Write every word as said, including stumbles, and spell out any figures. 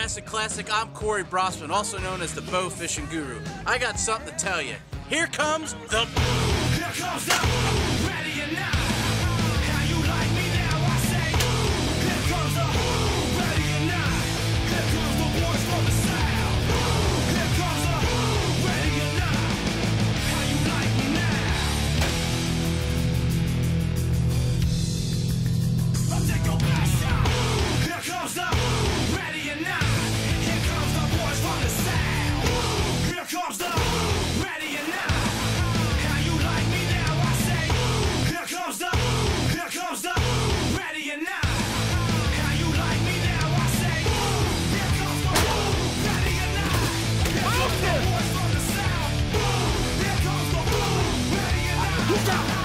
Jurassic Classic, I'm Corey Brosman, also known as the Bow Fishing Guru. I got something to tell you. Here comes the... Here comes the... Ready or not. How you like me now, I say. Here comes the... Ready or not. Here comes the boys from the south. Here comes the... Ready or not. How you like me now. I'll take your best shot. Here comes the... Ready or not. Here comes the boys from the south. Here comes the... Ready or not. How you like me now, I say. Here comes the... Here comes the... Ready or not. How you like me now, I say. Here comes the... Ready or not. Here comes the boys from the south. Here comes the... Ready or not.